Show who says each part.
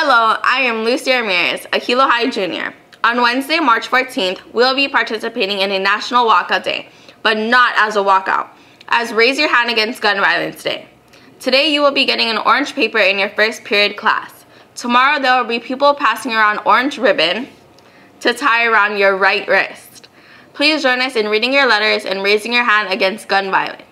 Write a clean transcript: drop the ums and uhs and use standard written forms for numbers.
Speaker 1: Hello, I am Lucy Ramirez, a Hilo High junior. On Wednesday, March 14th, we'll be participating in a National Walkout Day, but not as a walkout, as Raise Your Hand Against Gun Violence Day. Today, you will be getting an orange paper in your first period class. Tomorrow, there will be people passing around orange ribbon to tie around your right wrist. Please join us in reading your letters and raising your hand against gun violence.